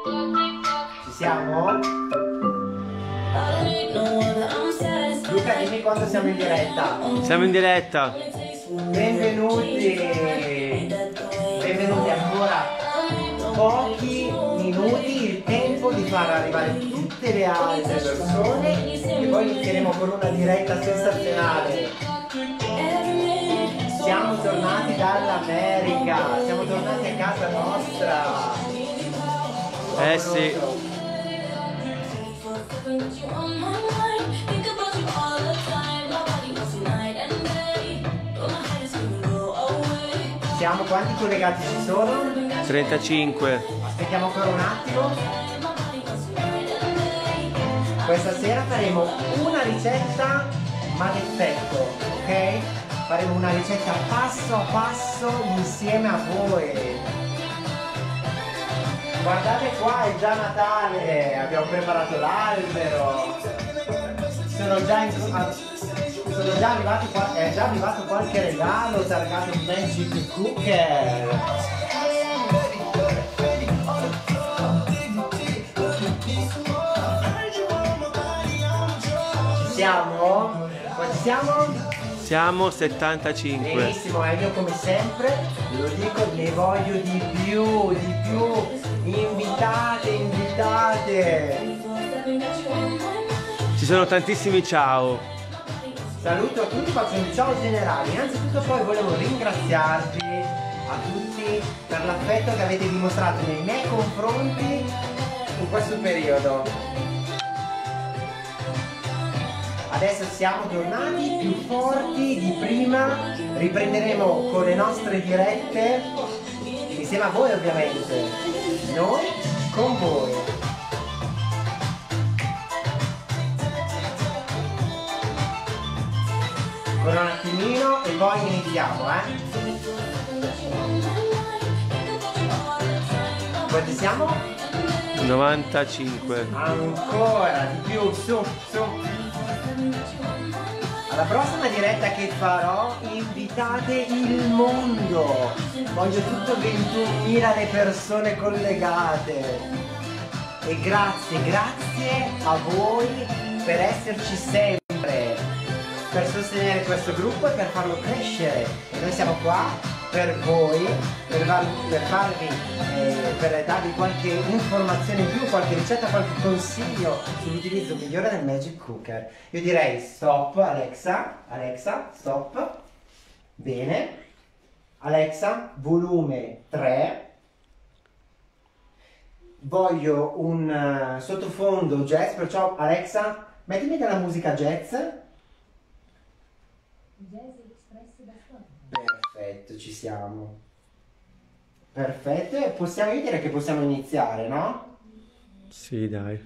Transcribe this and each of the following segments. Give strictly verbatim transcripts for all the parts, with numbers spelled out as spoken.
Ci siamo? Luca, dimmi quando siamo in diretta. Siamo in diretta. Benvenuti. Benvenuti ancora. Pochi minuti, il tempo di far arrivare tutte le altre persone e poi inizieremo con una diretta sensazionale. Siamo tornati dall'America, siamo tornati a casa nostra. Eh sì. Siamo, quanti collegati ci sono? trentacinque. Aspettiamo ancora un attimo. Questa sera faremo una ricetta ma d'effetto, ok? Faremo una ricetta passo a passo insieme a voi. Guardate qua, è già Natale, abbiamo preparato l'albero. Sono già in... Sono già arrivati qua... è già arrivato qualche regalo targato Magic Cooker. Ci siamo? Qua ci siamo? Siamo settantacinque. Benissimo, e io come sempre lo dico, ne voglio di più, di più. Invitate, invitate. Ci sono tantissimi ciao. Saluto a tutti, faccio un ciao generale. Innanzitutto poi volevo ringraziarvi a tutti per l'affetto che avete dimostrato nei miei confronti in questo periodo. Adesso siamo tornati più forti di prima, riprenderemo con le nostre dirette insieme a voi ovviamente, noi con voi. Ancora un attimino e poi iniziamo, eh? Quanti siamo? novantacinque. Ancora di più, su, su. Alla prossima diretta che farò invitate il mondo. Voglio tutto ventunomila le persone collegate. E grazie, grazie a voi per esserci sempre, per sostenere questo gruppo e per farlo crescere. E noi siamo qua per voi, per, per farvi, eh, per darvi qualche informazione in più, qualche ricetta, qualche consiglio sull'utilizzo migliore del Magic Cooker. Io direi stop Alexa, Alexa, stop. Bene. Alexa, volume tre. Voglio un uh, sottofondo jazz, perciò Alexa, mettimi della musica jazz. Perfetto, ci siamo. Perfetto, possiamo io direi che possiamo iniziare, no? Sì, dai.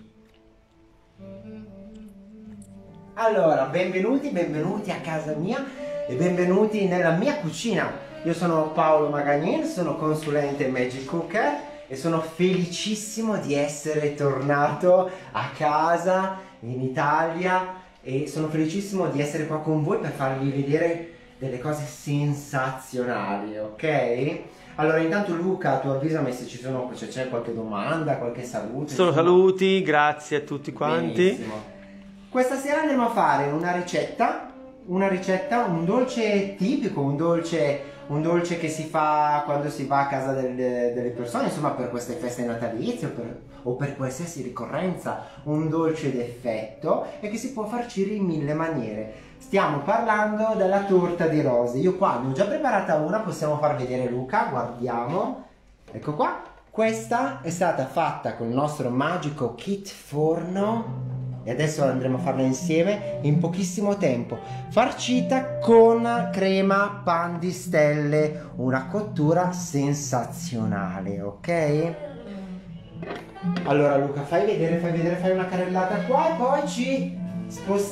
Allora, benvenuti, benvenuti a casa mia e benvenuti nella mia cucina. Io sono Paolo Magagnin, sono consulente Magic Cooker e sono felicissimo di essere tornato a casa in Italia e sono felicissimo di essere qua con voi per farvi vedere delle cose sensazionali, ok? Allora intanto Luca, tu avvisami se ci sono, se c'è qualche domanda, qualche saluto. Sono saluti, grazie a tutti quanti. Benissimo. Questa sera andremo a fare una ricetta, una ricetta, un dolce tipico, un dolce, un dolce che si fa quando si va a casa delle, delle persone, insomma per queste feste natalizie o per, o per qualsiasi ricorrenza, un dolce d'effetto e che si può farcire in mille maniere. Stiamo parlando della torta di rose. Io qua ne ho già preparata una, possiamo far vedere Luca, guardiamo. Ecco qua. Questa è stata fatta con il nostro magico kit forno e adesso andremo a farla insieme in pochissimo tempo. Farcita con crema pan di stelle, una cottura sensazionale, ok? Allora Luca, fai vedere, fai vedere, fai una carrellata qua e poi ci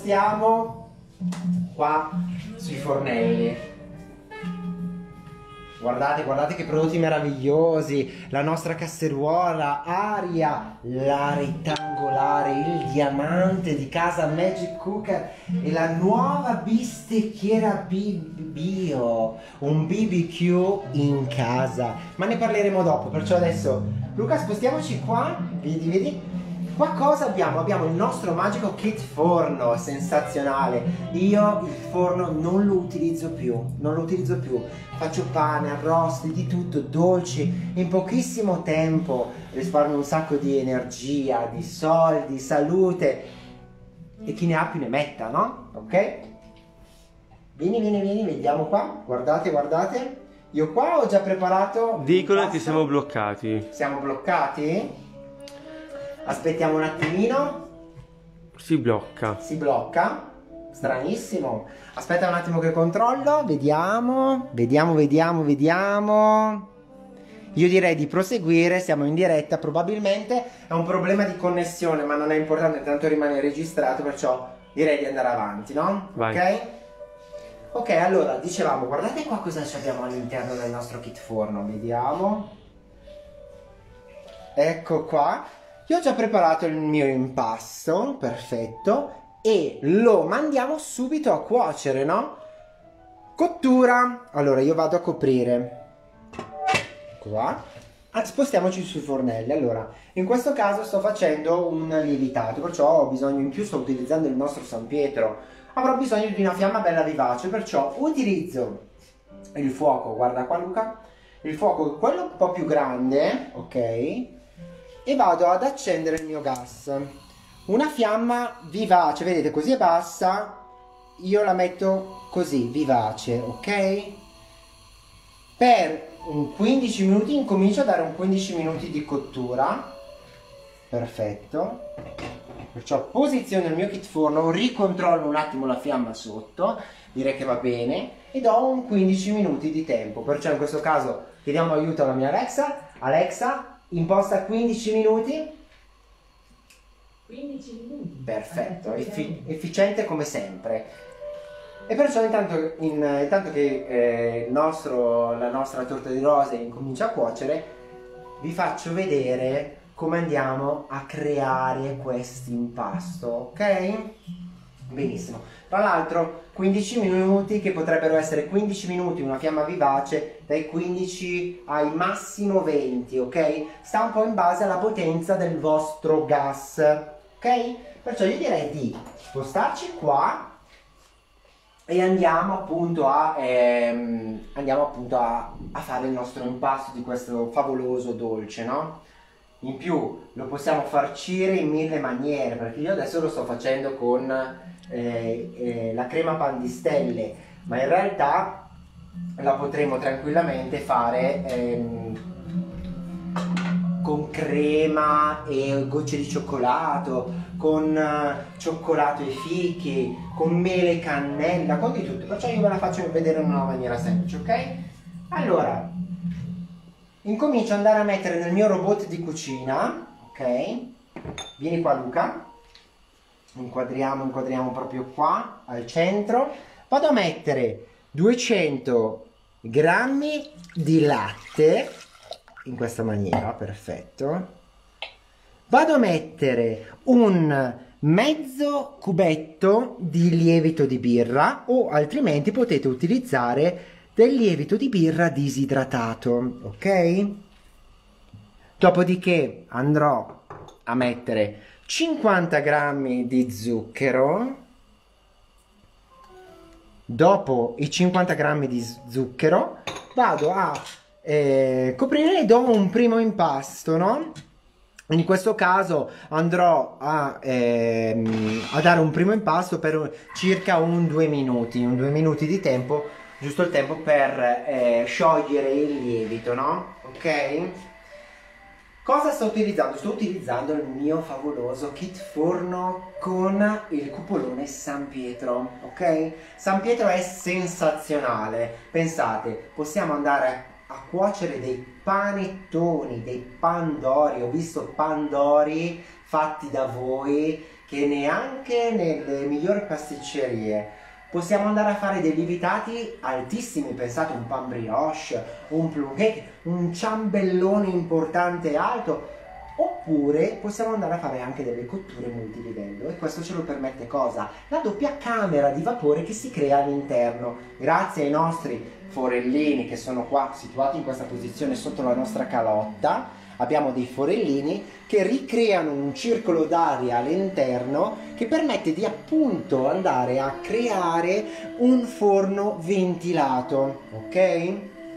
spostiamo qua sui fornelli. Guardate, guardate che prodotti meravigliosi, la nostra casseruola, aria, la rettangolare, il diamante di casa Magic Cooker e la nuova bistecchiera bio, un B B Q in casa, ma ne parleremo dopo, perciò adesso Luca spostiamoci qua, vedi, vedi? Qua cosa abbiamo? Abbiamo il nostro magico kit forno, sensazionale. Io il forno non lo utilizzo più, non lo utilizzo più. Faccio pane, arrosti, di tutto, dolci, in pochissimo tempo risparmio un sacco di energia, di soldi, salute. E chi ne ha più ne metta, no? Ok? Vieni, vieni, vieni, vediamo qua. Guardate, guardate. Io qua ho già preparato... Dicono che siamo bloccati. Siamo bloccati? Aspettiamo un attimino. Si blocca. Si blocca. Stranissimo. Aspetta un attimo che controllo. Vediamo. Vediamo, vediamo, vediamo. Io direi di proseguire. Siamo in diretta. Probabilmente è un problema di connessione, ma non è importante, tanto rimane registrato, perciò direi di andare avanti, no? Vai. Ok? Ok, allora, dicevamo, guardate qua cosa abbiamo all'interno del nostro kit forno. Vediamo. Ecco qua. Io ho già preparato il mio impasto, perfetto, e lo mandiamo subito a cuocere, no? Cottura! Allora io vado a coprire. Qua. Ah, spostiamoci sui fornelli. Allora, in questo caso sto facendo un lievitato, perciò ho bisogno in più, sto utilizzando il nostro San Pietro. Avrò bisogno di una fiamma bella vivace, perciò utilizzo il fuoco, guarda qua Luca, il fuoco, quello un po' più grande, ok? E vado ad accendere il mio gas. Una fiamma vivace, vedete, così è bassa, io la metto così, vivace, ok? Per un quindici minuti incomincio a dare un quindici minuti di cottura. Perfetto. Perciò posiziono il mio kit forno, ricontrollo un attimo la fiamma sotto, direi che va bene, e do un quindici minuti di tempo. Perciò in questo caso chiediamo aiuto alla mia Alexa. Alexa, imposta quindici minuti. quindici minuti. Perfetto, effi efficiente come sempre. E perciò intanto, in, intanto che eh, il nostro, la nostra torta di rose incomincia a cuocere, vi faccio vedere come andiamo a creare questo impasto, ok? Benissimo. Tra l'altro quindici minuti, che potrebbero essere quindici minuti una fiamma vivace, dai quindici ai massimo venti, ok? Sta un po' in base alla potenza del vostro gas, ok? Perciò io direi di spostarci qua e andiamo appunto a ehm, andiamo appunto a, a fare il nostro impasto di questo favoloso dolce, no? In più lo possiamo farcire in mille maniere, perché io adesso lo sto facendo con eh, eh, la crema pan di stelle, ma in realtà la potremo tranquillamente fare ehm, con crema e gocce di cioccolato, con uh, cioccolato e fichi, con mele e cannella, con di tutto. Perciò io ve la faccio vedere in una maniera semplice, ok? Allora, incomincio ad andare a mettere nel mio robot di cucina, ok? Vieni qua Luca, inquadriamo, inquadriamo proprio qua, al centro. Vado a mettere duecento grammi di latte, in questa maniera, perfetto. Vado a mettere un mezzo cubetto di lievito di birra, o altrimenti potete utilizzare del lievito di birra disidratato, ok? Dopodiché andrò a mettere cinquanta grammi di zucchero. Dopo i cinquanta grammi di zucchero vado a eh, coprire e do un primo impasto, no? In questo caso andrò a, ehm, a dare un primo impasto per circa un due minuti, un due minuti di tempo, giusto il tempo per eh, sciogliere il lievito, no? Ok? Cosa sto utilizzando? Sto utilizzando il mio favoloso kit forno con il cupolone San Pietro, ok? San Pietro è sensazionale. Pensate, possiamo andare a cuocere dei panettoni, dei pandori. Ho visto pandori fatti da voi che neanche nelle migliori pasticcerie Possiamo andare a fare dei lievitati altissimi, pensate un pan brioche, un plum cake, un ciambellone importante e alto, oppure possiamo andare a fare anche delle cotture multilivello, e questo ce lo permette cosa? La doppia camera di vapore che si crea all'interno, grazie ai nostri forellini che sono qua situati in questa posizione sotto la nostra calotta. Abbiamo dei forellini che ricreano un circolo d'aria all'interno che permette di appunto andare a creare un forno ventilato, ok?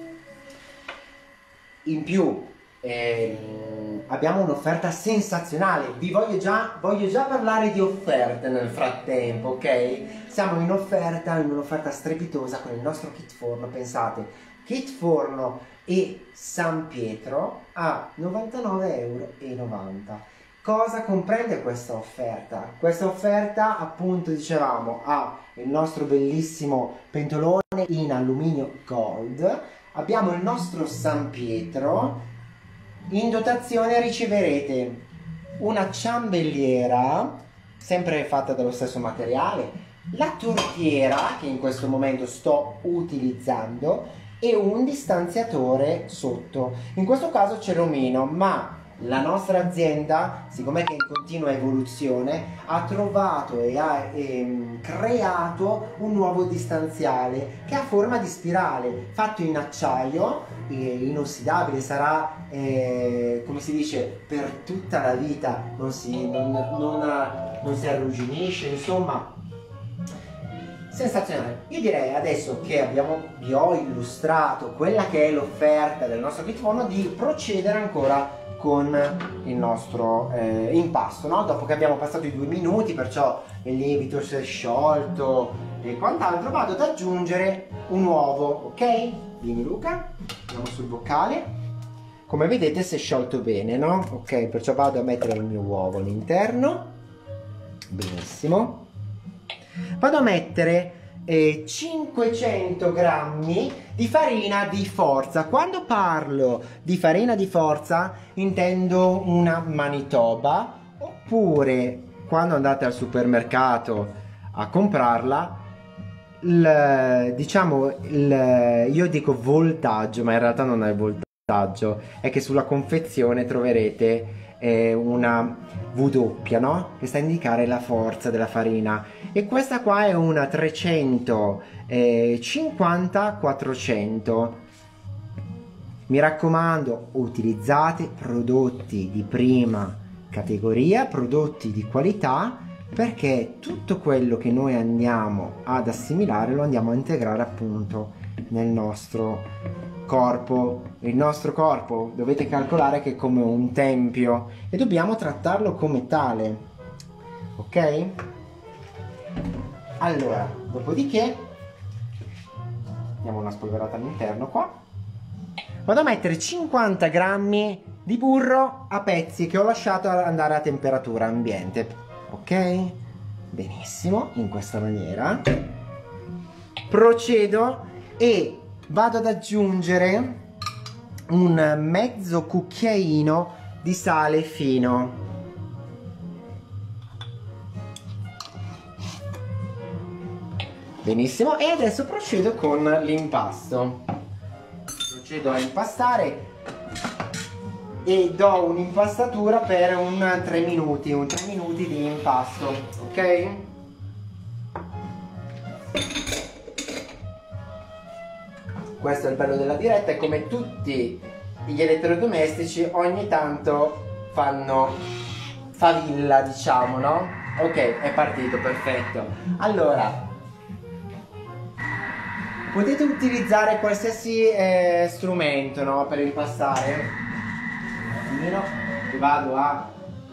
In più ehm, abbiamo un'offerta sensazionale. Vi voglio già, voglio già parlare di offerte nel frattempo, ok? Siamo in offerta, in un'offerta strepitosa con il nostro kit forno. Pensate, kit forno e San Pietro a novantanove e novanta euro. Cosa comprende questa offerta? Questa offerta, appunto, dicevamo, ha il nostro bellissimo pentolone in alluminio gold, abbiamo il nostro San Pietro, in dotazione riceverete una ciambelliera sempre fatta dallo stesso materiale, la tortiera che in questo momento sto utilizzando e un distanziatore sotto. In questo caso c'è l'omino, ma la nostra azienda, siccome che è in continua evoluzione, ha trovato e ha ehm, creato un nuovo distanziale che ha forma di spirale, fatto in acciaio, eh, inossidabile, sarà, eh, come si dice, per tutta la vita, non si, non, non, non si arrugginisce, insomma, sensazionale. Io direi adesso che abbiamo, vi ho illustrato quella che è l'offerta del nostro kit forno, di procedere ancora con il nostro eh, impasto, no? Dopo che abbiamo passato i due minuti, perciò il lievito si è sciolto e quant'altro, vado ad aggiungere un uovo, ok? Vieni Luca, andiamo sul boccale. Come vedete si è sciolto bene, no? Ok, perciò vado a mettere il mio uovo all'interno. Benissimo. Vado a mettere eh, cinquecento grammi di farina di forza. Quando parlo di farina di forza intendo una Manitoba, oppure quando andate al supermercato a comprarla, il, diciamo il, io dico voltaggio, ma in realtà non è voltaggio, è che sulla confezione troverete eh, una W, no? Che sta a indicare la forza della farina, e questa qua è una trecentocinquanta quattrocento. Mi raccomando, utilizzate prodotti di prima categoria, prodotti di qualità, perché tutto quello che noi andiamo ad assimilare lo andiamo a integrare appunto nel nostro corpo. Il nostro corpo dovete calcolare che è come un tempio e dobbiamo trattarlo come tale, ok? Allora, dopodiché diamo una spolverata all'interno qua. Vado a mettere cinquanta grammi di burro a pezzi che ho lasciato andare a temperatura ambiente, ok? Benissimo, in questa maniera procedo e vado ad aggiungere un mezzo cucchiaino di sale fino. Benissimo, e adesso procedo con l'impasto. Procedo a impastare e do un'impastatura per un tre minuti, un tre minuti di impasto, ok? Questo è il bello della diretta, e come tutti gli elettrodomestici ogni tanto fanno favilla, diciamo, no? Ok, è partito, perfetto. Allora, potete utilizzare qualsiasi eh, strumento, no? Per impastare. Un attimino, vado a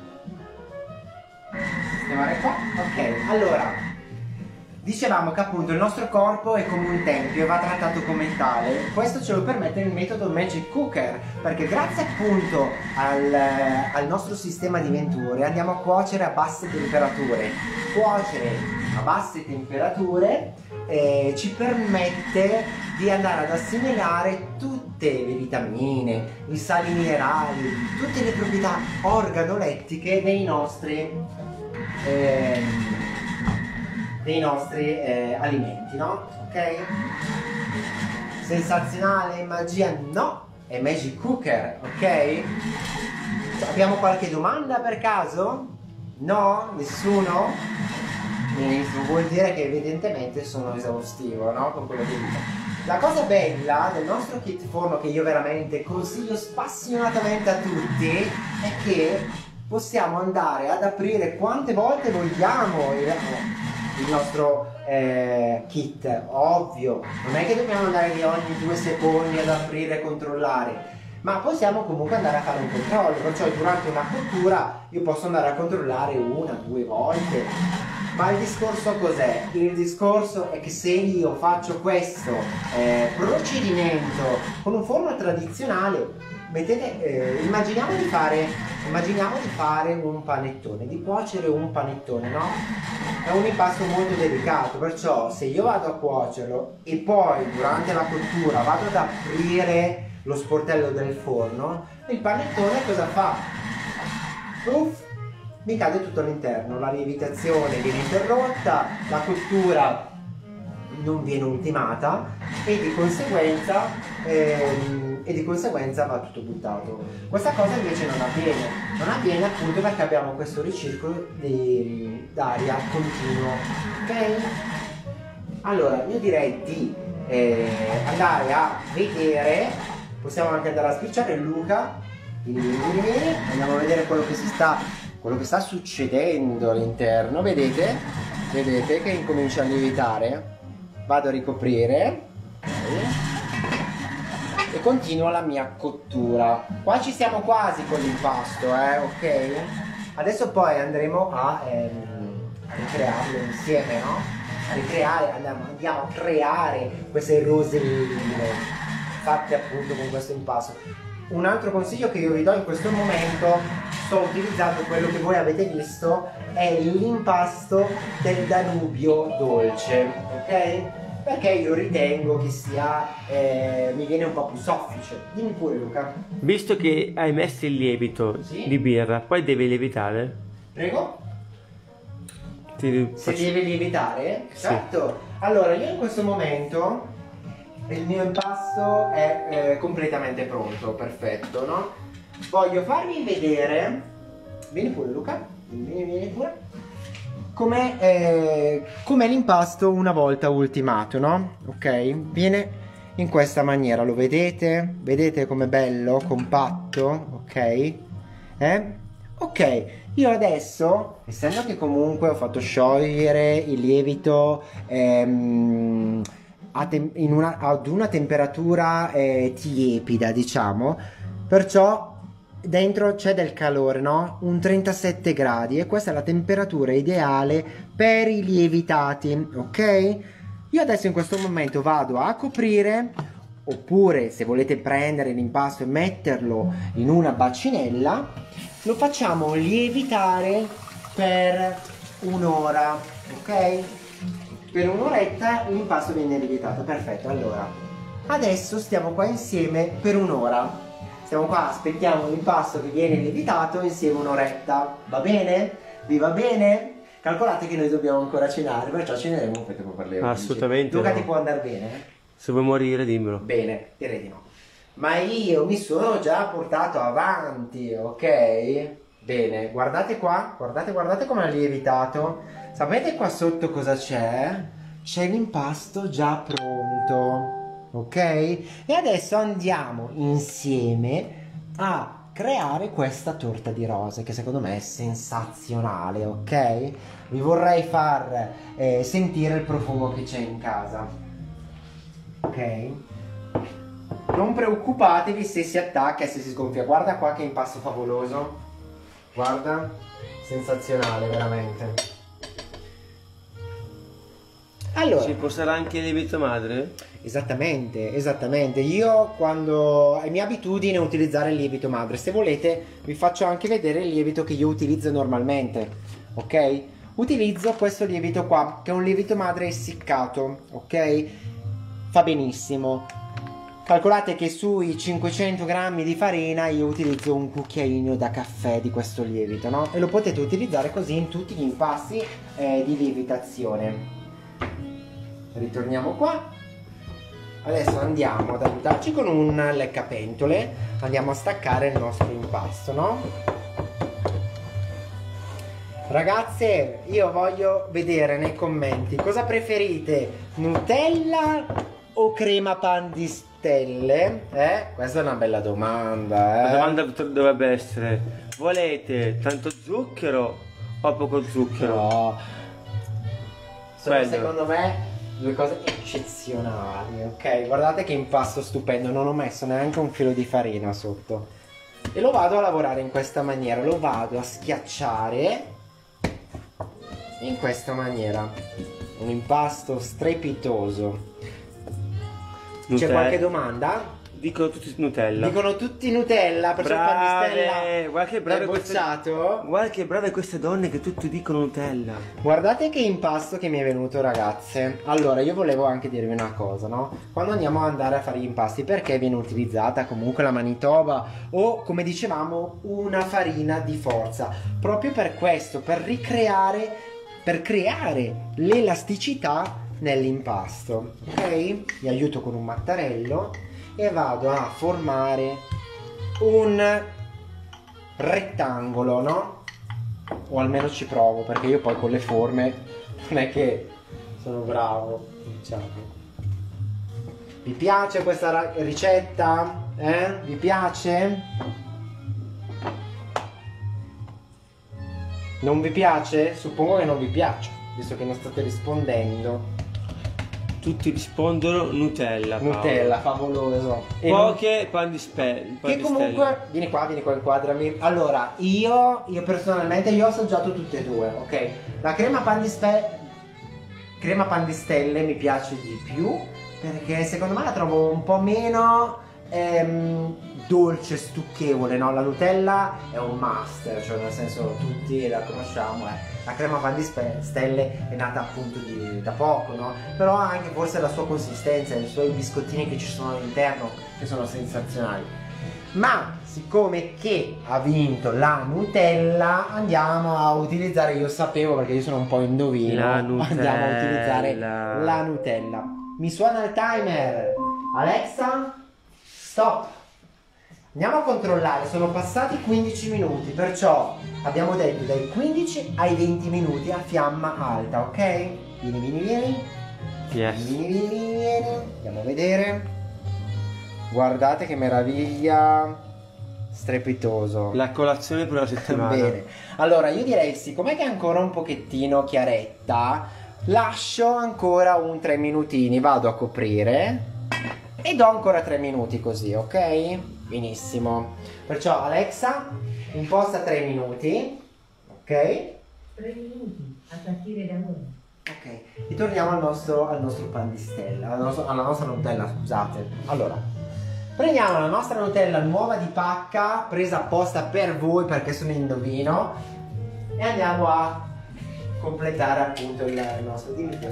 sistemare qua. Ok, allora, dicevamo che appunto il nostro corpo è come un tempio e va trattato come tale. Questo ce lo permette il metodo Magic Cooker, perché grazie appunto al, al nostro sistema di venture andiamo a cuocere a basse temperature. Cuocere a basse temperature eh, ci permette di andare ad assimilare tutte le vitamine, i sali minerali, tutte le proprietà organolettiche dei nostri eh, dei nostri eh, alimenti, no? Ok? Sensazionale, magia? No, è Magic Cooker, ok? Abbiamo qualche domanda per caso? No? Nessuno? Benissimo, vuol dire che evidentemente sono esaustivo, no? Con quello che dico. La cosa bella del nostro kit forno, che io veramente consiglio spassionatamente a tutti, è che possiamo andare ad aprire quante volte vogliamo il, il nostro eh, kit. Ovvio, non è che dobbiamo andare lì ogni due secondi ad aprire e controllare, ma possiamo comunque andare a fare un controllo. Perciò durante una cottura io posso andare a controllare una, due volte. Ma il discorso cos'è? Il discorso è che se io faccio questo eh, procedimento con un forno tradizionale, mettete, eh, immaginiamo di fare immaginiamo di fare un panettone, di cuocere un panettone, no? È un impasto molto delicato, perciò se io vado a cuocerlo e poi durante la cottura vado ad aprire lo sportello del forno, il panettone cosa fa? Uff, mi cade tutto all'interno, la lievitazione viene interrotta, la cottura non viene ultimata e di conseguenza ehm, e di conseguenza va tutto buttato. Questa cosa invece non avviene, non avviene appunto perché abbiamo questo ricircolo d'aria continuo, ok? Allora io direi di eh, andare a vedere, possiamo anche andare a spicciare. Luca, vieni, vieni, vieni, andiamo a vedere quello che si sta quello che sta succedendo all'interno. Vedete? Vedete che incomincia a lievitare? Vado a ricoprire, okay, e continua la mia cottura. Qua ci siamo quasi con l'impasto, eh, ok? Adesso poi andremo a, ehm, a ricrearlo insieme, no? A ricreare, andiamo, andiamo a creare queste roselline fatte appunto con questo impasto. Un altro consiglio che io vi do in questo momento, sto utilizzando quello che voi avete visto, è l'impasto del Danubio dolce, ok? Perché io ritengo che sia, eh, mi viene un po' più soffice. Dimmi pure Luca. Visto che hai messo il lievito, sì, di birra, poi devi lievitare? Prego? Ti Se faccio... deve lievitare? Sì. Certo. Allora io in questo momento il mio impasto è eh, completamente pronto, perfetto, no? Voglio farvi vedere, vieni pure Luca, vieni, vieni pure, com'è eh, com'è l'impasto una volta ultimato, no? Ok? Viene in questa maniera, lo vedete? Vedete com'è bello, compatto, ok? Eh? Ok, io adesso, essendo che comunque ho fatto sciogliere il lievito ehm, in una, ad una temperatura eh, tiepida, diciamo, perciò dentro c'è del calore, no? Un trentasette gradi, e questa è la temperatura ideale per i lievitati, ok? Io adesso in questo momento vado a coprire, oppure se volete prendere l'impasto e metterlo in una bacinella, lo facciamo lievitare per un'ora, ok? Per un'oretta l'impasto viene lievitato, perfetto. Allora, adesso stiamo qua insieme per un'ora. Stiamo qua, aspettiamo l'impasto che viene lievitato insieme un'oretta. Va bene? Vi va bene? Calcolate che noi dobbiamo ancora cenare, perciò ceneremo perché poi parleremo. Assolutamente. Luca, no. ti può andare bene? Se vuoi morire, dimmelo. Bene, direi di no. Ma io mi sono già portato avanti, ok? Bene, guardate qua, guardate, guardate come ha lievitato. Sapete qua sotto cosa c'è? C'è l'impasto già pronto, ok? E adesso andiamo insieme a creare questa torta di rose che secondo me è sensazionale, ok? Vi vorrei far eh, sentire il profumo che c'è in casa, ok? Non preoccupatevi se si attacca e se si sgonfia. Guarda qua che impasto favoloso, guarda, sensazionale veramente. Allora, ci sarà anche il lievito madre? Esattamente, esattamente. Io quando è mia abitudine utilizzare il lievito madre. Se volete vi faccio anche vedere il lievito che io utilizzo normalmente, ok? Utilizzo questo lievito qua, che è un lievito madre essiccato, ok? Fa benissimo. Calcolate che sui cinquecento grammi di farina io utilizzo un cucchiaino da caffè di questo lievito, no? E lo potete utilizzare così in tutti gli impasti eh, di lievitazione. ritorniamo qua. Adesso andiamo ad aiutarci con un leccapentole, andiamo a staccare il nostro impasto, no? Ragazze, io voglio vedere nei commenti cosa preferite, Nutella o crema pan di stelle? Eh? Questa è una bella domanda, eh? La domanda dovrebbe essere: volete tanto zucchero o poco zucchero? No. Sono Quello. secondo me due cose eccezionali, ok? Guardate che impasto stupendo, non ho messo neanche un filo di farina sotto. E lo vado a lavorare in questa maniera, lo vado a schiacciare in questa maniera. Un impasto strepitoso. C'è Nutella. qualche domanda? Dicono tutti Nutella. Dicono tutti Nutella, perciò il pan di stella Guarda che brave è queste... bocciato. Guarda che brave queste donne che tutti dicono Nutella. Guardate che impasto che mi è venuto, ragazze. Allora, io volevo anche dirvi una cosa, no? Quando andiamo ad andare a fare gli impasti, perché viene utilizzata comunque la Manitoba o, come dicevamo, una farina di forza? Proprio per questo, per ricreare, per creare l'elasticità nell'impasto. Ok? Vi aiuto con un mattarello e vado a formare un rettangolo, no? O almeno ci provo, perché io poi con le forme non è che sono bravo, diciamo. Vi piace questa ricetta? Eh? Vi piace? Non vi piace? Suppongo che non vi piace, visto che non state rispondendo. Tutti rispondono Nutella. Paolo. Nutella, favoloso. E Poche pan di spe- pan che di comunque, stelle. vieni qua, vieni qua, inquadrami. Allora, io, io personalmente, io ho assaggiato tutte e due, ok? La crema pan di spe... crema pan di stelle mi piace di più, perché secondo me la trovo un po' meno ehm, dolce, stucchevole, no? La Nutella è un must, cioè nel senso tutti la conosciamo, eh. La crema pan di spe- stelle è nata appunto di, da poco, no? Però ha anche forse la sua consistenza, i suoi biscottini che ci sono all'interno, che sono sensazionali. Ma siccome che ha vinto la Nutella, andiamo a utilizzare, io sapevo perché io sono un po' indovino, La Nutella. andiamo a utilizzare la Nutella. Mi suona il timer. Alexa, stop. Andiamo a controllare, sono passati quindici minuti, perciò abbiamo detto dai quindici ai venti minuti a fiamma alta, ok? Vieni, vieni, vieni. Yes. Vieni, vieni, vieni, vieni. Andiamo a vedere. Guardate che meraviglia. Strepitoso. La colazione per la settimana. Bene. Allora io direi, siccome che è ancora un pochettino chiaretta, lascio ancora un tre minutini, vado a coprire e do ancora tre minuti così, ok? Benissimo. Perciò Alexa, imposta tre minuti, ok? Tre minuti a partire da ora. Ok, ritorniamo al nostro, al nostro pan di stella, alla nostra, alla nostra Nutella, scusate. Allora, prendiamo la nostra Nutella nuova di pacca, presa apposta per voi perché sono indovino, e andiamo a completare appunto il nostro dimittere.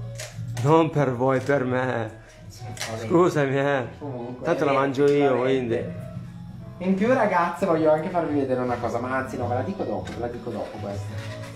Non per voi, per me. Scusami, eh. Comunque, Tanto la eh, mangio io, veramente. quindi. In più, ragazze, voglio anche farvi vedere una cosa, ma anzi no, ve la dico dopo, ve la dico dopo questa.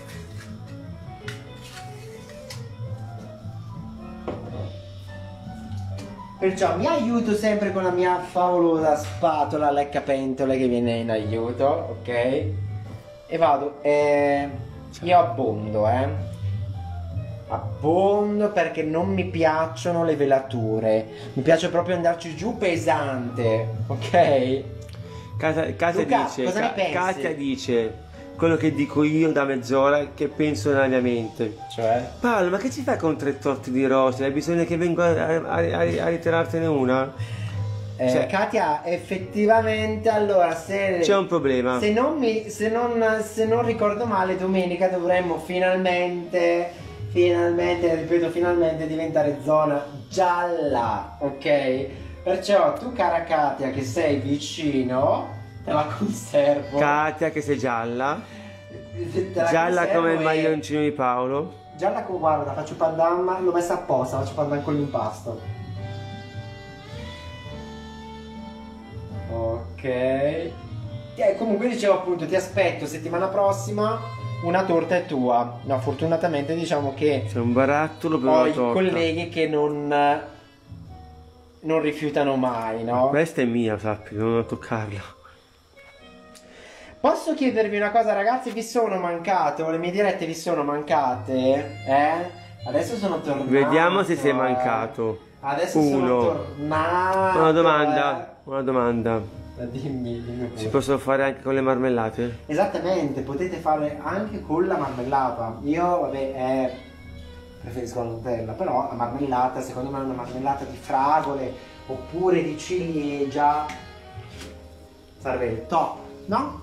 Perciò mi aiuto sempre con la mia favolosa spatola leccapentole che viene in aiuto, ok? E vado, eh, io abbondo, eh. Abbondo perché non mi piacciono le velature. Mi piace proprio andarci giù pesante, ok? Katia, Katia Luca, dice, cosa ne Ka- pensi? Katia dice quello che dico io da mezz'ora, che penso nella mia mente. Cioè? Paolo, ma che ci fai con tre torti di rose? Hai bisogno che vengo a, a, a, a ritirartene una? Eh, Cioè- Katia, effettivamente, allora, se, C'è un problema. se, non mi, se, non, se non ricordo male, domenica dovremmo finalmente, finalmente, ripeto, finalmente diventare zona gialla, ok? Perciò tu, cara Katia, che sei vicino, te la conservo. Katia che sei gialla, Te la gialla conservo come il e- maglioncino di Paolo. Gialla come, guarda, faccio pandan, l'ho messa apposta, faccio pandan con l'impasto. Ok. E comunque dicevo appunto, ti aspetto settimana prossima una torta è tua. No, fortunatamente diciamo che c'è un barattolo per ho la i torta. colleghi che non, non rifiutano mai, no? Questa è mia, sappi, non devo toccarla. Posso chiedervi una cosa, ragazzi? Vi sono mancato? Le mie dirette vi sono mancate? Eh? Adesso sono tornato. Vediamo se sei eh. mancato. Adesso Uno. sono tornato. Una domanda, una domanda. eh. Dimmi, dimmi pure. Si possono fare anche con le marmellate? Esattamente, potete fare anche con la marmellata. Io, vabbè, eh, preferisco la Nutella, però la marmellata, secondo me, è una marmellata di fragole oppure di ciliegia sarebbe il top, no?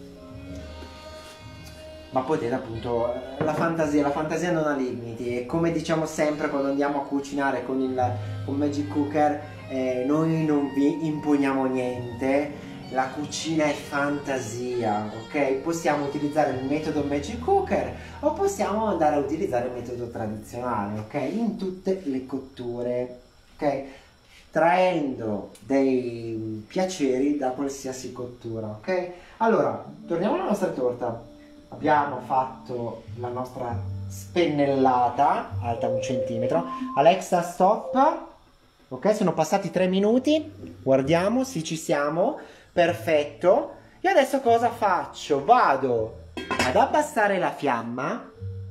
Ma potete appunto, la fantasia, la fantasia non ha limiti, e come diciamo sempre quando andiamo a cucinare con il con Magic Cooker, eh, noi non vi imponiamo niente, la cucina è fantasia, ok? Possiamo utilizzare il metodo Magic Cooker o possiamo andare a utilizzare il metodo tradizionale, ok? In tutte le cotture, ok? Traendo dei piaceri da qualsiasi cottura, ok? Allora, torniamo alla nostra torta. Abbiamo fatto la nostra spennellata, alta un centimetro. Alexa, stop. Ok, sono passati tre minuti. Guardiamo, sì, ci siamo. Perfetto. E adesso cosa faccio? Vado ad abbassare la fiamma.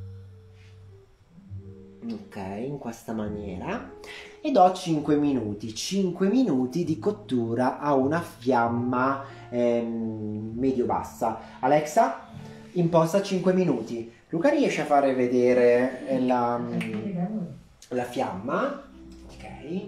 Ok, in questa maniera. E do cinque minuti. cinque minuti di cottura a una fiamma ehm, medio-bassa. Alexa, imposta cinque minuti. Luca riesce a fare vedere eh, la, la fiamma. Ok.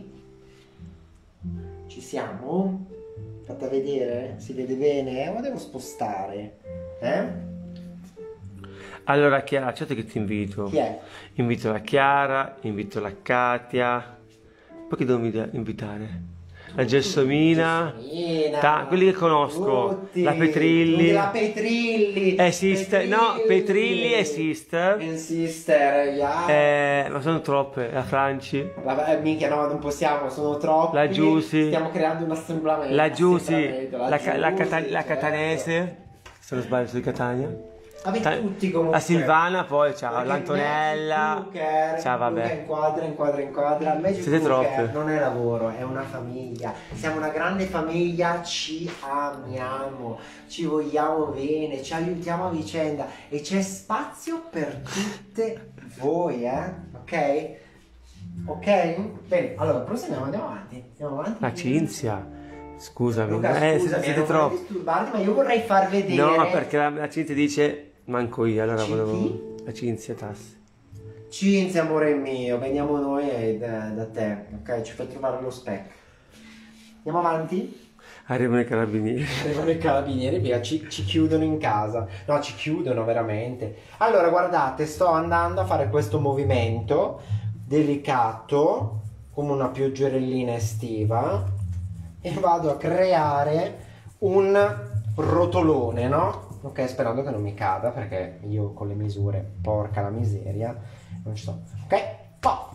Ci siamo? Fatta vedere? Si vede bene? O devo spostare? Eh? Allora Chiara, certo che ti invito. Chi è? Invito la Chiara, invito la Katia. Poi chi devo invita- invitare? La Gelsomina, Gelsomina, ta- quelli che conosco, tutti, la Petrilli, tutti, la Petrilli, è sister, no, Petrilli è sister, e sister, yeah. eh, ma sono troppe, la Franci, La, eh, minchia, no, non possiamo, sono troppi. la Giusy, Stiamo creando un assemblamento. la Giusy, assemblamento, la, ca- la, Giusy, cata- la certo. catanese, se non sbaglio, sono di Catania. Vabbè, Ta- tutti comunque. la Silvana, poi ciao, Perché l'Antonella, Magic Cooker, ciao, Luca vabbè. inquadra, inquadra, inquadra. Magic Siete Cooker troppe. non è lavoro, è una famiglia. Siamo una grande famiglia, ci amiamo, ci vogliamo bene, ci aiutiamo a vicenda e c'è spazio per tutte voi, eh? Ok? Ok? Bene, allora, proseguiamo, andiamo avanti. Andiamo avanti. La Cinzia, scusami, Luca, eh, scusami, siete non vorrei troppi. disturbarti, ma io vorrei far vedere. No, perché la, la Cinzia dice manco io, allora Chi? volevo la Cinzia Tassi. Cinzia, amore mio, veniamo noi e da, da te, ok? Ci fai trovare lo specchio. Andiamo avanti? Arrivano i carabinieri. Arrivano i carabinieri, via, ci, ci chiudono in casa. No, ci chiudono veramente. Allora, guardate, sto andando a fare questo movimento delicato, come una pioggerellina estiva, e vado a creare un rotolone, no? Ok, sperando che non mi cada, perché io con le misure, porca la miseria, non ci sto. Ok, po'.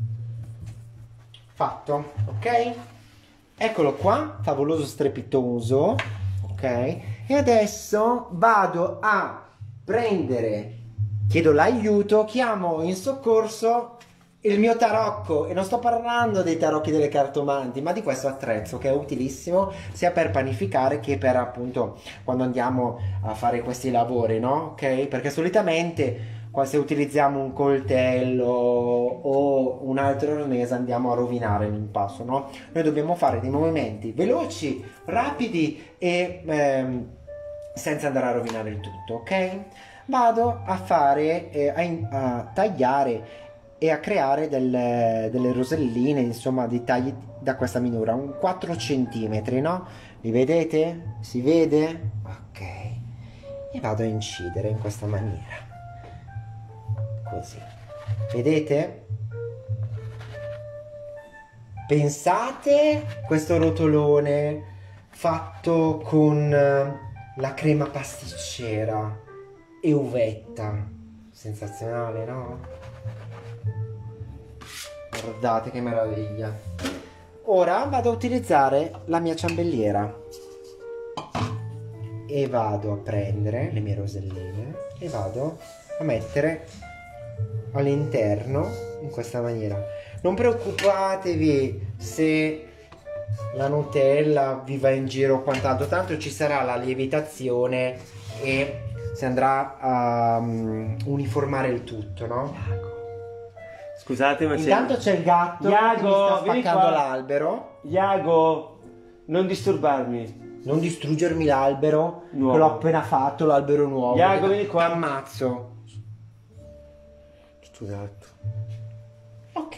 Fatto, ok? Eccolo qua, favoloso strepitoso, ok? E adesso vado a prendere, chiedo l'aiuto, chiamo in soccorso il mio tarocco, e non sto parlando dei tarocchi delle cartomanti, ma di questo attrezzo che è utilissimo sia per panificare che per appunto quando andiamo a fare questi lavori, no? Ok? Perché solitamente se utilizziamo un coltello o un altro arnese andiamo a rovinare l'impasto, no? Noi dobbiamo fare dei movimenti veloci, rapidi e ehm, senza andare a rovinare il tutto, ok? Vado a fare, eh, a, in- a tagliare e a creare delle, delle roselline, insomma, di tagli da questa misura, un quattro centimetri, no? Li vedete? Si vede? Ok. E vado a incidere in questa maniera. Così. Vedete? Pensate questo rotolone fatto con la crema pasticcera e uvetta. Sensazionale, no? Guardate che meraviglia. Ora vado a utilizzare la mia ciambelliera e vado a prendere le mie roselline e vado a mettere all'interno in questa maniera. Non preoccupatevi se la Nutella vi va in giro o quant'altro, tanto ci sarà la lievitazione e si andrà a um, uniformare il tutto, no? Scusate, ma intanto c'è il gatto Iago, che mi sta vieni spaccando qua. l'albero. Iago, non disturbarmi. Non distruggermi l'albero che Nuovo. l'ho appena fatto, l'albero nuovo. Iago, vieni qua. Ammazzo. Scusate. Ok.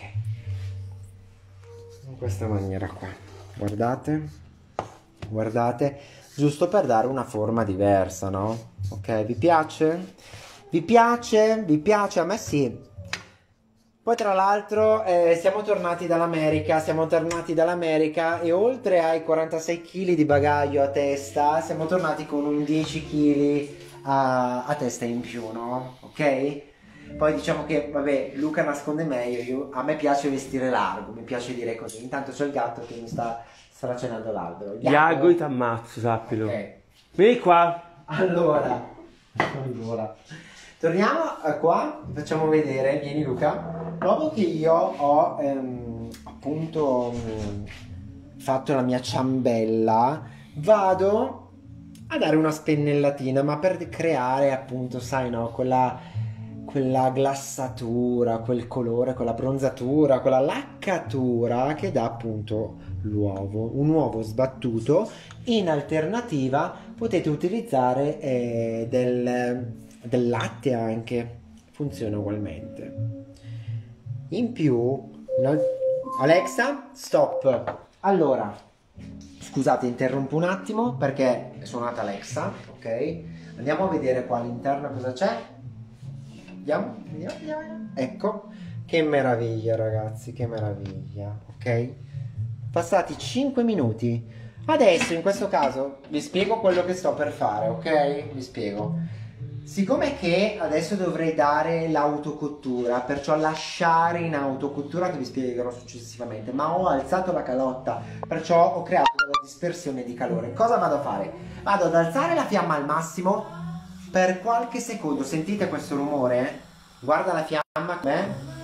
In questa maniera qua. Guardate. Guardate. Giusto per dare una forma diversa, no? Ok, vi piace? Vi piace? Vi piace? A me sì. Poi tra l'altro eh, siamo tornati dall'America, siamo tornati dall'America e oltre ai quarantasei chili di bagaglio a testa, siamo tornati con un dieci chili a, a testa in più, no? Ok? Poi diciamo che, vabbè, Luca nasconde meglio, io, a me piace vestire largo, mi piace dire così. Intanto c'è il gatto che mi sta stracenando l'albero. Iago, ti ammazzo, sappilo. Ok. Vieni qua. Allora, allora. Torniamo a qua, facciamo vedere, vieni Luca. Dopo che io ho ehm, appunto mh, fatto la mia ciambella, vado a dare una spennellatina, ma per creare appunto, sai no, quella, quella glassatura, quel colore, quella bronzatura, quella laccatura che dà appunto l'uovo, un uovo sbattuto. In alternativa potete utilizzare eh, del, del latte anche, funziona ugualmente. In più, no, Alexa, stop. Allora, scusate, interrompo un attimo perché è suonata Alexa, ok? Andiamo a vedere qua all'interno cosa c'è. Andiamo, andiamo, andiamo. Ecco, che meraviglia ragazzi, che meraviglia, ok? Passati cinque minuti. Adesso in questo caso vi spiego quello che sto per fare, ok? Vi spiego. Siccome che adesso dovrei dare l'autocottura, perciò lasciare in autocottura, che vi spiegherò successivamente, ma ho alzato la calotta, perciò ho creato della dispersione di calore. Cosa vado a fare? Vado ad alzare la fiamma al massimo per qualche secondo. Sentite questo rumore? Guarda la fiamma com'è.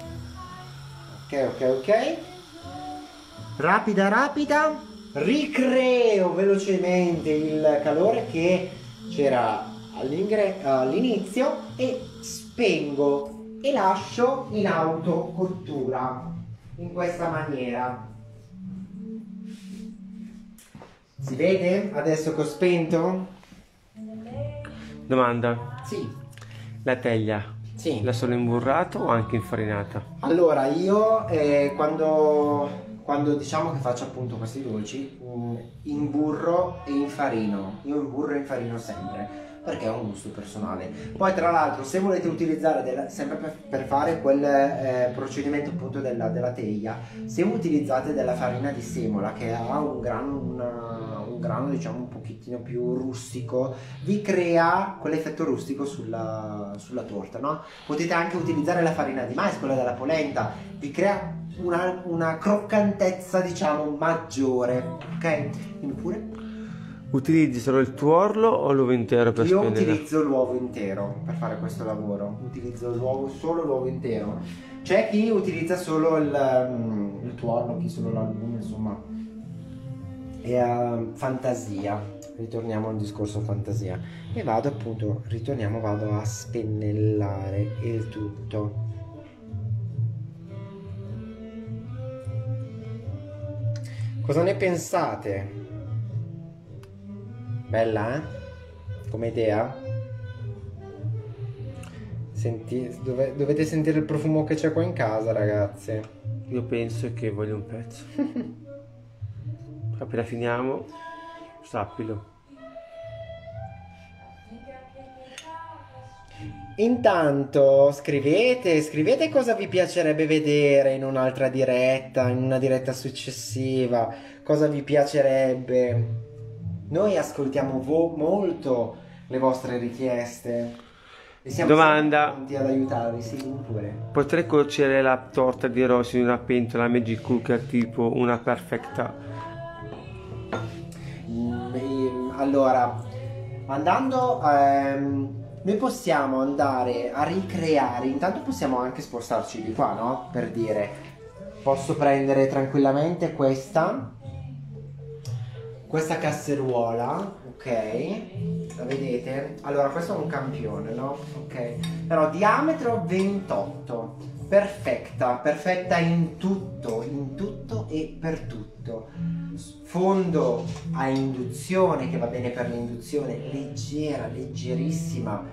Ok, ok, ok. Rapida, rapida. Ricreo velocemente il calore che c'era all'inizio e spengo e lascio in autocottura in questa maniera. Si vede adesso che ho spento? Domanda. Sì. La teglia, Sì. l'ha solo imburrata o anche infarinata? Allora io eh, quando quando diciamo che faccio appunto questi dolci mh, imburro e infarino. Io imburro e infarino sempre perché è un gusto personale. Poi tra l'altro se volete utilizzare della, sempre per, per fare quel eh, procedimento appunto della, della teglia, se utilizzate della farina di semola che ha un grano, una, un grano diciamo un pochettino più rustico, vi crea quell'effetto rustico sulla, sulla torta, no? Potete anche utilizzare la farina di mais, quella della polenta, vi crea una, una croccantezza diciamo maggiore, ok? Dimmi pure. Utilizzi solo il tuorlo o l'uovo intero per Io spendere? utilizzo l'uovo intero per fare questo lavoro, utilizzo l'uovo, solo l'uovo intero. C'è chi utilizza solo il, um, il tuorlo, chi solo l'albume, insomma. È uh, fantasia, ritorniamo al discorso fantasia. E vado appunto, ritorniamo, vado a spennellare il tutto. Cosa ne pensate? Bella, eh? Come idea? Senti, dove, dovete sentire il profumo che c'è qua in casa, ragazze. Io penso che voglio un pezzo. Appena finiamo, sappilo. Intanto scrivete, scrivete cosa vi piacerebbe vedere in un'altra diretta, in una diretta successiva, cosa vi piacerebbe. Noi ascoltiamo vo- molto le vostre richieste e siamo Domanda. pronti ad aiutarvi, sì, pure. Potrei cuocere la torta di rossi in una pentola Magic Cooker tipo una perfetta? Mm, ehm, allora, andando ehm, noi possiamo andare a ricreare, intanto possiamo anche spostarci di qua, no? Per dire, posso prendere tranquillamente questa questa casseruola, ok? La vedete? Allora questo è un campione, no? Ok, però diametro ventotto, perfetta, perfetta in tutto, in tutto e per tutto. Fondo a induzione, che va bene per l'induzione, leggera, leggerissima.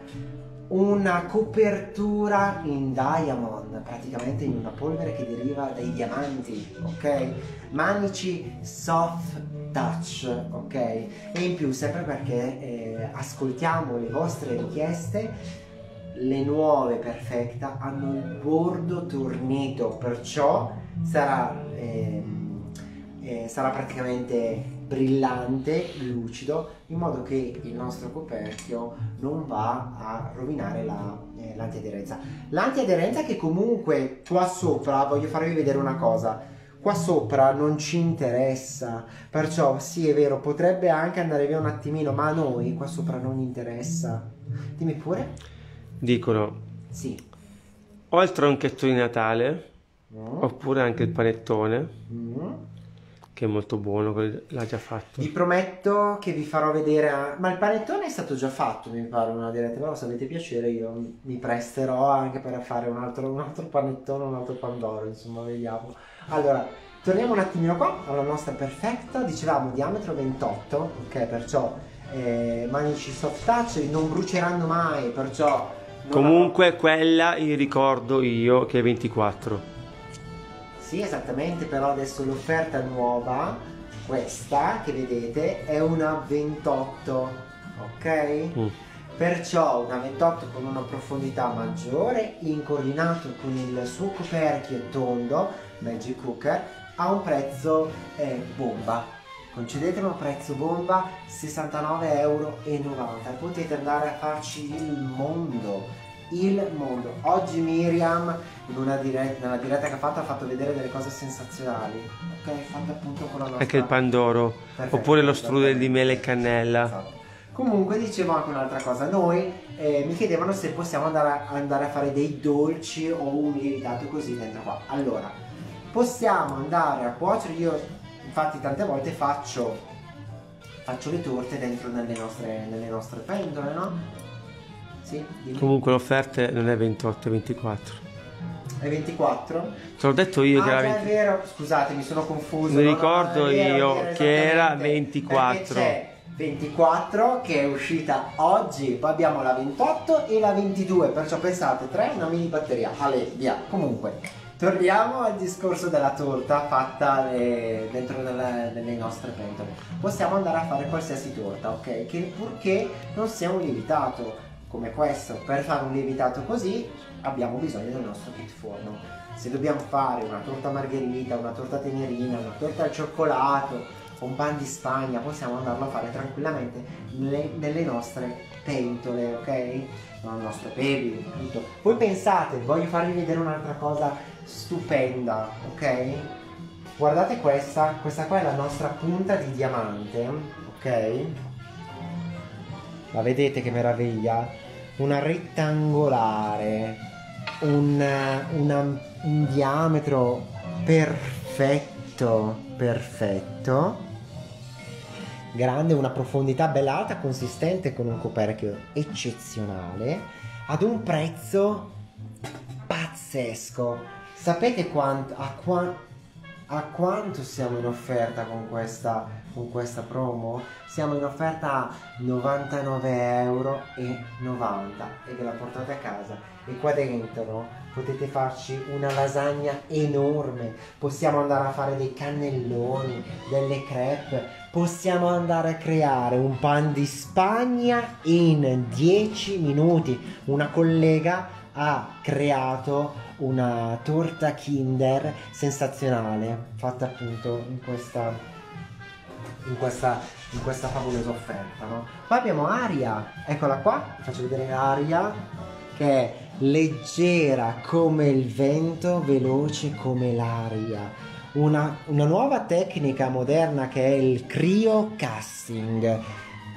Una copertura in diamond, praticamente in una polvere che deriva dai diamanti, ok? Manici soft touch, ok? E in più, sempre perché eh, ascoltiamo le vostre richieste, le nuove Perfecta hanno il bordo tornito, perciò sarà, eh, eh, sarà praticamente brillante, lucido, in modo che il nostro coperchio non va a rovinare la, eh, l'antiaderenza. L'antiaderenza che comunque qua sopra, voglio farvi vedere una cosa, qua sopra non ci interessa, perciò sì è vero, potrebbe anche andare via un attimino, ma a noi qua sopra non interessa. Dimmi pure. Dicono, Sì. o il tronchetto di Natale, Mm. oppure anche il panettone, Mm. che è molto buono, quello l'ha già fatto. Vi prometto che vi farò vedere, a- ma il panettone è stato già fatto, mi pare, una diretta, però se avete piacere io mi presterò anche per fare un altro, un altro panettone, un altro pandoro, insomma, vediamo. Allora, torniamo un attimino qua alla nostra Perfecta, dicevamo diametro ventotto, ok, perciò eh, manici soft touch, non bruceranno mai, perciò... non Comunque quella vi ricordo io che è ventiquattro. Sì, esattamente, però adesso l'offerta nuova, questa che vedete, è una ventotto, ok? Mm. Perciò una ventotto con una profondità maggiore, incoordinato con il suo coperchio tondo, Magic Cooker, a un prezzo eh, bomba. Concedetemi un prezzo bomba, sessantanove e novanta euro. Potete andare a farci il mondo. Il mondo. Oggi Miriam in una diretta, nella diretta che ha fatto ha fatto vedere delle cose sensazionali, ok? Fatte appunto con la nostra... Anche il pandoro, Perfetto, oppure lo perfetto. strudel di mele e cannella. Esatto. Comunque dicevo anche un'altra cosa, noi eh, mi chiedevano se possiamo andare a, andare a fare dei dolci o un lievitato così dentro qua. Allora, possiamo andare a cuocere, io infatti tante volte faccio, faccio le torte dentro nelle nostre, nelle nostre pentole, no? Sì, dimmi. Comunque l'offerta non è ventotto, è ventiquattro. È ventiquattro? Te l'ho detto io Ah, che era già, è venti. vero, scusate, mi sono confuso. Mi No, no, ricordo è vero, io è vero, che era esattamente. ventiquattro. Perché c'è ventiquattro che è uscita oggi, poi abbiamo la ventotto e la ventidue, perciò pensate, tre, una mini batteria. Ale, via. Comunque, torniamo al discorso della torta fatta eh, dentro nelle, nelle nostre pentole. Possiamo andare a fare qualsiasi torta, ok? Che purché non sia un lievitato come questo. Per fare un lievitato così abbiamo bisogno del nostro kit forno. Se dobbiamo fare una torta margherita, una torta tenerina, una torta al cioccolato, un pan di Spagna, possiamo andarlo a fare tranquillamente nelle, nelle nostre pentole, ok? Nel nostro baby, tutto. Voi pensate, voglio farvi vedere un'altra cosa stupenda, ok? Guardate questa, questa qua è la nostra punta di diamante, ok? La vedete che meraviglia? Una rettangolare, un, una, un diametro perfetto, perfetto, grande, una profondità bella alta, consistente, con un coperchio eccezionale, ad un prezzo pazzesco. Sapete quanto, a, qua, a quanto siamo in offerta con questa, con questa promo? Siamo in offerta a novantanove e novanta euro e ve la portate a casa, e qua dentro potete farci una lasagna enorme, possiamo andare a fare dei cannelloni, delle crepe, possiamo andare a creare un pan di Spagna in dieci minuti. Una collega ha creato una torta Kinder sensazionale, fatta appunto in questa, in questa, in questa favolosa offerta, no? Poi abbiamo Aria, eccola qua, vi faccio vedere Aria, che è leggera come il vento, veloce come l'aria. Una, una nuova tecnica moderna che è il cryo casting.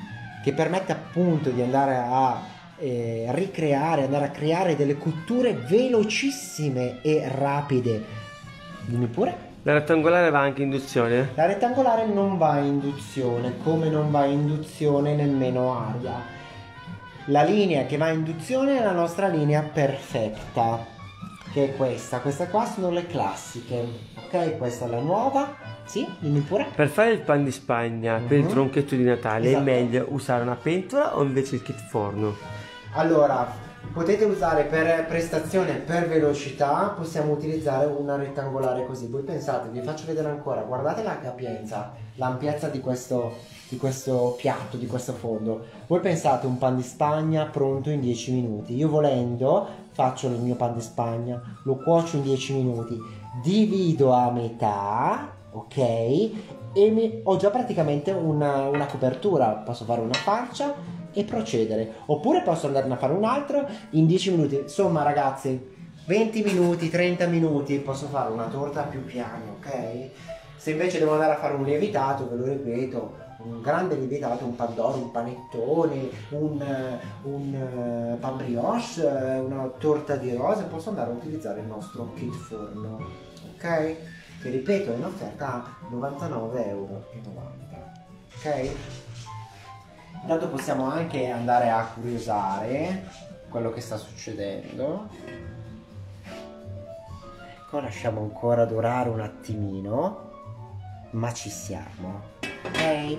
che permette appunto di andare a eh, ricreare, andare a creare delle cotture velocissime e rapide. Dimmi pure. La rettangolare va anche in induzione? La rettangolare non va in induzione, come non va in induzione nemmeno aria. La linea che va in induzione è la nostra linea perfetta, che è questa. Queste qua sono le classiche, ok? Questa è la nuova. Sì, dimmi pure. Per fare il pan di Spagna, Mhm. per il tronchetto di Natale, Esatto. è meglio usare una pentola o invece il kit forno? Allora, potete usare per prestazione, per velocità, possiamo utilizzare una rettangolare così. Voi pensate, vi faccio vedere ancora, guardate la capienza, l'ampiezza di questo, di questo piatto, di questo fondo. Voi pensate un pan di Spagna pronto in dieci minuti. Io volendo faccio il mio pan di Spagna, lo cuocio in dieci minuti, divido a metà, ok? E mi, ho già praticamente una, una copertura, posso fare una farcia e procedere, oppure posso andarne a fare un altro in dieci minuti. Insomma ragazzi, venti minuti, trenta minuti posso fare una torta più piano, ok? Se invece devo andare a fare un lievitato, ve lo ripeto, un grande lievitato, un pandoro, un panettone, un, un pan brioche, una torta di rose, posso andare a utilizzare il nostro kit forno, ok? Che ripeto è in offerta a novantanove euro e novanta, ok? Intanto possiamo anche andare a curiosare quello che sta succedendo. Ecco, lasciamo ancora dorare un attimino, ma ci siamo, ok?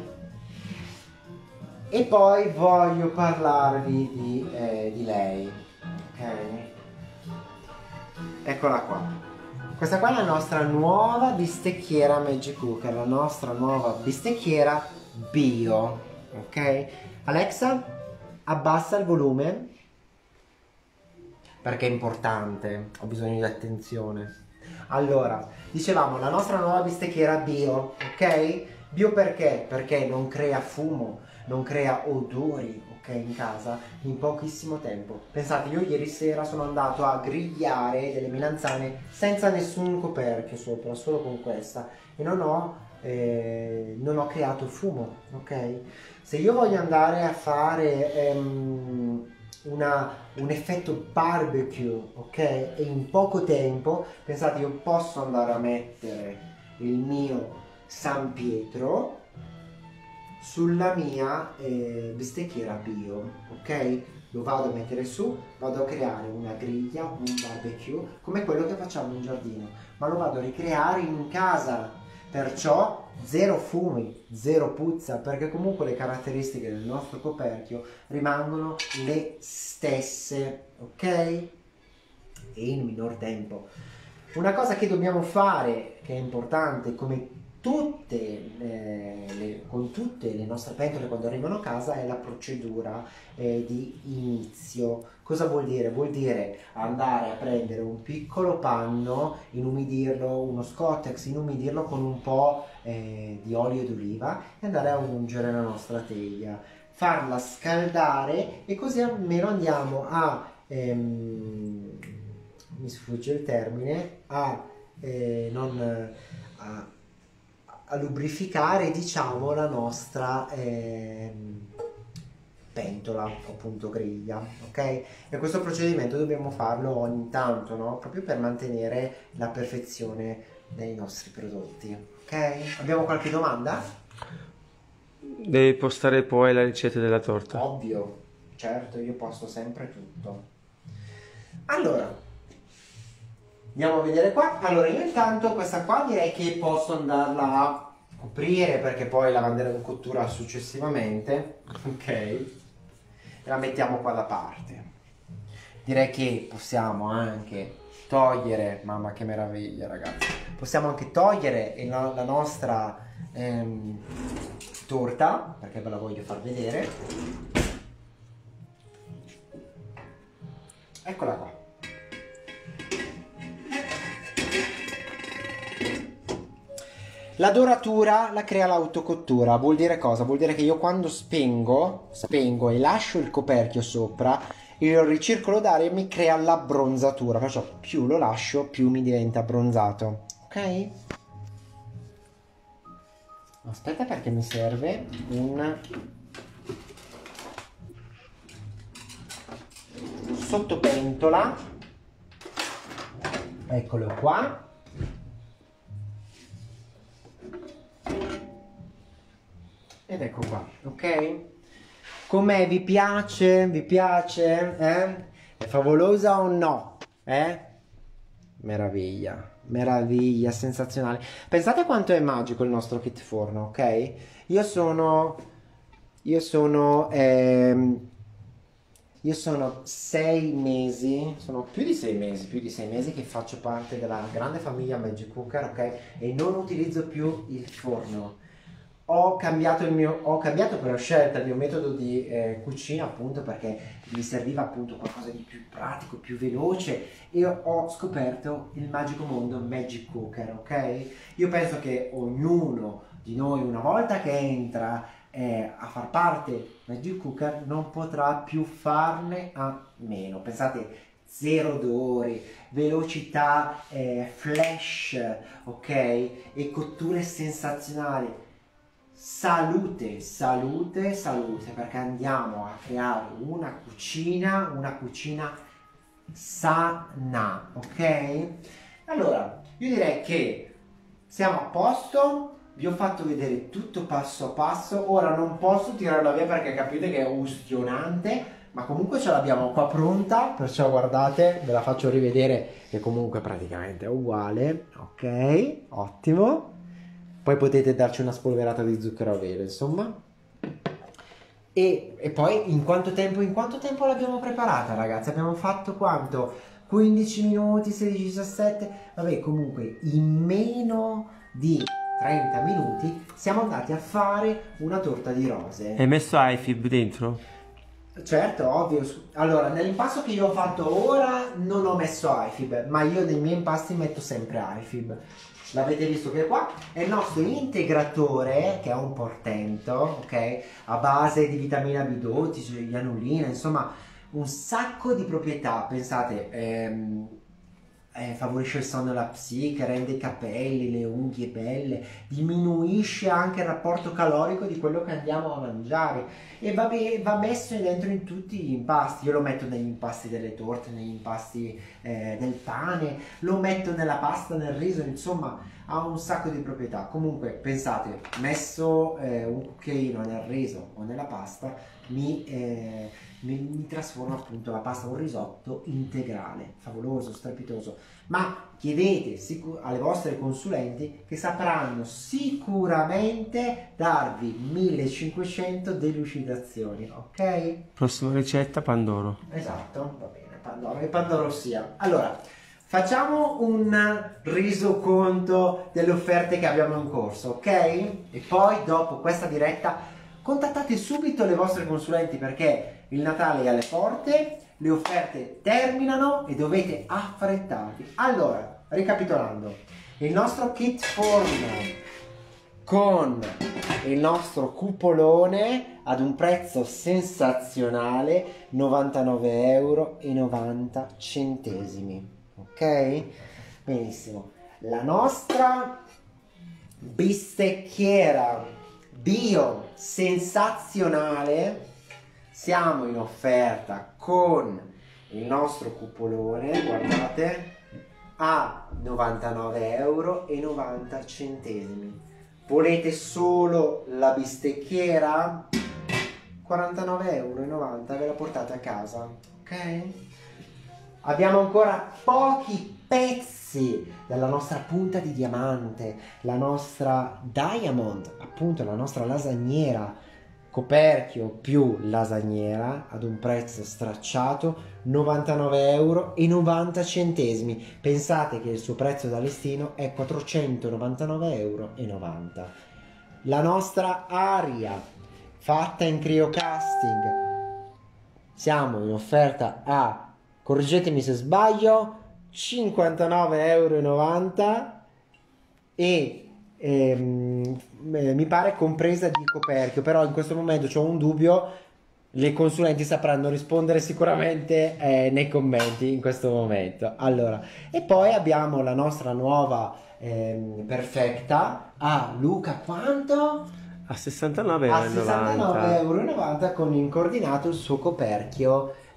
E poi voglio parlarvi di, eh, di lei, ok? Eccola qua. Questa qua è la nostra nuova bistecchiera Magic Cooker, la nostra nuova bistecchiera bio. Ok? Alexa, abbassa il volume perché è importante, ho bisogno di attenzione. Allora, dicevamo la nostra nuova bistecchiera bio, ok? Bio perché? Perché non crea fumo, non crea odori, ok, in casa in pochissimo tempo. Pensate, io ieri sera sono andato a grigliare delle melanzane senza nessun coperchio sopra, solo con questa, e non ho, eh, non ho creato fumo, ok? Se io voglio andare a fare ehm, una, un effetto barbecue, ok, e in poco tempo, pensate, io posso andare a mettere il mio San Pietro sulla mia eh, bistecchiera bio, ok? Lo vado a mettere su, vado a creare una griglia, un barbecue, come quello che facciamo in giardino, ma lo vado a ricreare in casa. Perciò zero fumi, zero puzza, perché comunque le caratteristiche del nostro coperchio rimangono le stesse, ok? E in minor tempo. Una cosa che dobbiamo fare, che è importante, come tutte eh, le, con tutte le nostre pentole quando arrivano a casa, è la procedura eh, di inizio. Cosa vuol dire? Vuol dire andare a prendere un piccolo panno, inumidirlo, uno Scottex, inumidirlo con un po' eh, di olio d'oliva e andare a ungere la nostra teglia, farla scaldare, e così almeno andiamo a ehm, mi sfugge il termine, a eh, non a, a lubrificare, diciamo, la nostra ehm, pentola, appunto griglia, ok? E questo procedimento dobbiamo farlo ogni tanto, no? Proprio per mantenere la perfezione dei nostri prodotti, ok? Abbiamo qualche domanda? Devi postare poi la ricetta della torta. Ovvio, certo, io posto sempre tutto. Allora, andiamo a vedere qua. Allora, io intanto questa qua direi che posso andarla a coprire, perché poi la manderò in cottura successivamente, ok? E la mettiamo qua da parte. Direi che possiamo anche togliere, mamma che meraviglia ragazzi, possiamo anche togliere il no- la nostra ehm, torta, perché ve la voglio far vedere. Eccola qua. La doratura la crea l'autocottura. Vuol dire cosa? Vuol dire che io quando spengo, spengo e lascio il coperchio sopra, il ricircolo d'aria mi crea l'abbronzatura. Perciò più lo lascio, più mi diventa abbronzato. Ok? Aspetta, perché mi serve un sottopentola, eccolo qua, ed ecco qua, ok? Com'è? Vi piace? Vi piace? Eh? È favolosa o no? Eh? Meraviglia, meraviglia, sensazionale. Pensate quanto è magico il nostro kit forno, ok? Io sono, io sono, ehm, io sono sei mesi, sono più di sei mesi, più di sei mesi che faccio parte della grande famiglia Magic Cooker, ok? E non utilizzo più il forno. Ho cambiato, il mio, ho cambiato per scelta il mio metodo di eh, cucina, appunto perché mi serviva appunto qualcosa di più pratico, più veloce, e ho scoperto il magico mondo Magic Cooker, ok? Io penso che ognuno di noi, una volta che entra eh, a far parte Magic Cooker, non potrà più farne a meno. Pensate, zero odori, velocità eh, flash, ok? E cotture sensazionali. Salute, salute, salute, perché andiamo a creare una cucina, una cucina sana, ok? Allora, io direi che siamo a posto, vi ho fatto vedere tutto passo a passo, ora non posso tirarla via perché capite che è ustionante, ma comunque ce l'abbiamo qua pronta, perciò guardate, ve la faccio rivedere che comunque praticamente è uguale, ok? Ottimo. Poi potete darci una spolverata di zucchero a velo, insomma. E, e poi in quanto tempo, in quanto tempo l'abbiamo preparata, ragazzi? Abbiamo fatto quanto? quindici minuti, sedici, diciassette? Vabbè, comunque in meno di trenta minuti siamo andati a fare una torta di rose. Hai messo iFib dentro? Certo, ovvio. Allora, nell'impasto che io ho fatto ora non ho messo iFib, ma io nei miei impasti metto sempre iFib. L'avete visto che qua è il nostro integratore, che è un portento, ok? A base di vitamina B dodici, ianulina, insomma un sacco di proprietà. Pensate, ehm, eh, favorisce il sonno e la psiche, rende i capelli, le unghie belle, diminuisce anche il rapporto calorico di quello che andiamo a mangiare e va, va messo dentro in tutti gli impasti. Io lo metto negli impasti delle torte, negli impasti eh, del pane, lo metto nella pasta, nel riso, insomma ha un sacco di proprietà. Comunque pensate, messo eh, un cucchiaino nel riso o nella pasta mi, eh, mi, mi trasforma appunto la pasta un risotto integrale, favoloso, strepitoso. Ma chiedete alle vostre consulenti che sapranno sicuramente darvi millecinquecento delucidazioni, ok? Prossima ricetta, Pandoro. Esatto, va bene, Pandoro, che Pandoro sia. Allora, facciamo un resoconto delle offerte che abbiamo in corso, ok? E poi dopo questa diretta contattate subito le vostre consulenti perché il Natale è alle porte, le offerte terminano e dovete affrettarvi. Allora, ricapitolando, il nostro kit forno con il nostro cupolone ad un prezzo sensazionale, novantanove euro e novanta centesimi, ok? Benissimo. La nostra bistecchiera bio sensazionale, siamo in offerta con il nostro cupolone, guardate, a novantanove euro e novanta centesimi. Volete solo la bistecchiera? quarantanove euro e novanta, ve la portate a casa, ok? Abbiamo ancora pochi pezzi della nostra punta di diamante, la nostra diamond, appunto la nostra lasagniera, coperchio più lasagniera ad un prezzo stracciato, novantanove euro e novanta centesimi. Pensate che il suo prezzo da listino è quattrocentonovantanove euro e novanta. La nostra aria fatta in criocasting, siamo in offerta a, correggetemi se sbaglio, cinquantanove euro e novanta e ehm, eh, mi pare compresa di coperchio, però in questo momento ho un dubbio, le consulenti sapranno rispondere sicuramente eh, nei commenti in questo momento. Allora, e poi abbiamo la nostra nuova ehm, perfetta a Luca quanto? A sessantanove A euro e sessantanove novanta. euro e novanta con in coordinato il suo coperchio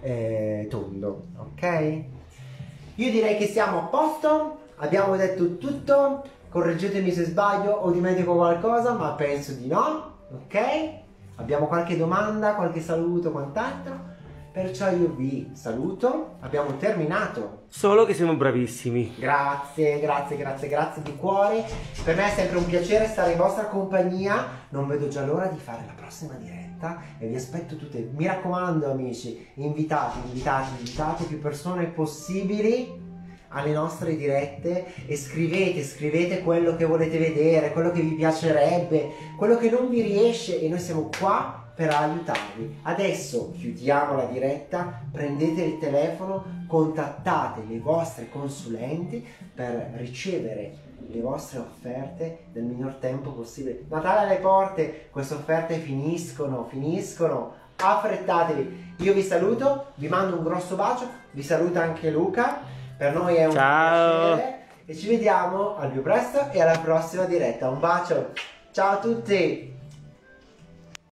eh, tondo, ok? Io direi che siamo a posto, abbiamo detto tutto, correggetemi se sbaglio o dimentico qualcosa, ma penso di no, ok? Abbiamo qualche domanda, qualche saluto, quant'altro? Perciò io vi saluto, abbiamo terminato. Solo che siamo bravissimi. Grazie, grazie, grazie, grazie di cuore. Per me è sempre un piacere stare in vostra compagnia. Non vedo già l'ora di fare la prossima diretta e vi aspetto tutte. Mi raccomando amici, invitate, invitate, invitate più persone possibili alle nostre dirette e scrivete, scrivete quello che volete vedere, quello che vi piacerebbe, quello che non vi riesce e noi siamo qua per aiutarvi. Adesso chiudiamo la diretta, prendete il telefono, contattate le vostre consulenti per ricevere le vostre offerte nel minor tempo possibile. Natale alle porte, queste offerte finiscono, finiscono, affrettatevi. Io vi saluto, vi mando un grosso bacio, vi saluta anche Luca, per noi è un Ciao. piacere e ci vediamo al più presto e alla prossima diretta. Un bacio, ciao a tutti!